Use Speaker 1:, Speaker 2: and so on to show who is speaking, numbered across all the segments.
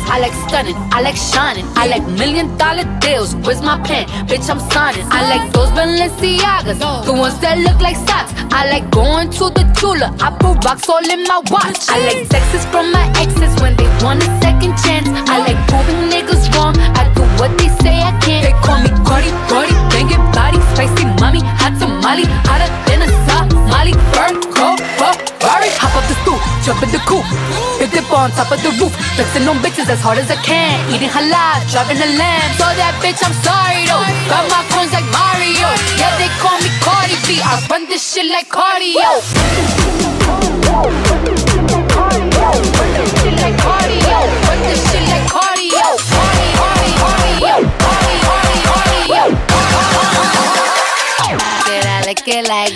Speaker 1: I like stunning, I like shining, I like $1,000,000 deals. Where's my pen? Bitch, I'm signing. I like those Balenciagas, the ones that look like socks. I like going to the Tula, I put rocks all in my watch. I like texts from my exes when they want a second chance. I like proving niggas wrong, I do what they say I can't. They call me Cardi, Cardi, banging body, spicy mommy, hot tamale, hotter than a Somali. Burn, cold, Ferrari, hop up the stoop, jump in the coupe, hit dip on top of the roof, flexing on bitches as hard as I can, eating halal, driving a lamb. So that bitch, I'm sorry though, got my coins like Mario. Yeah, they call me Cardi B, I run this shit like cardio. Run this shit like cardio, run this shit like cardio. Did I like it like?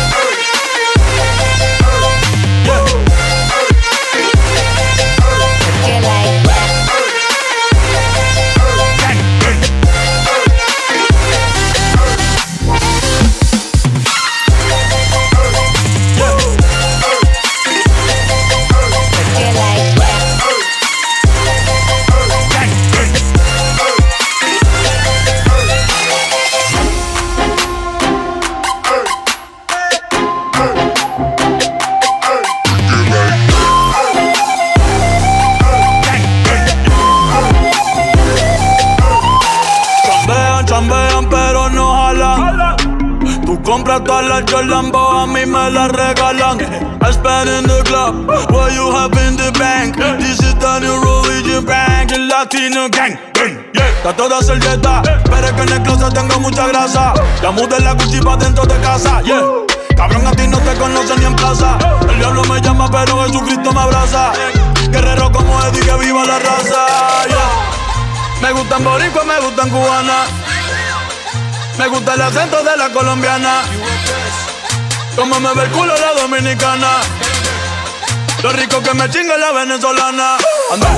Speaker 2: Pero no jalan. Tú compras todas las Jordan, a mí me las regalan. I spend in the club, what you have in the bank. This is the new religion bank, el latino gang. Está toda servieta, pero es que en el closet tengo mucha grasa. Ya mudé la Gucci pa' dentro de casa, yeah. Cabrón, a ti no te conocen ni en plaza. El diablo me llama, pero Jesucristo me abraza. Guerrero como Eddie, que viva la raza, yeah. Me gustan boricua, me gustan cubana. Me gusta el acento de la colombiana. Como me ve el culo la dominicana. Lo rico que me chinga la venezolana. Anda.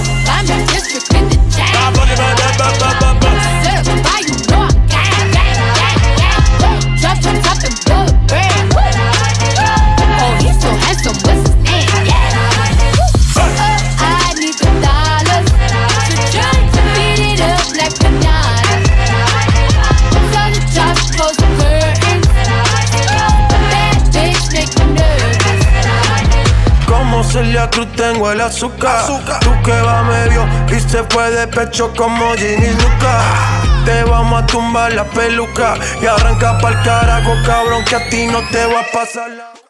Speaker 3: Celia Cruz, tengo el azúcar. Tú que va medio y se fue de pecho como Ginny Luca. Te vamos a tumbar la peluca y arranca pa'l carajo, cabrón, que a ti no te va a pasar la...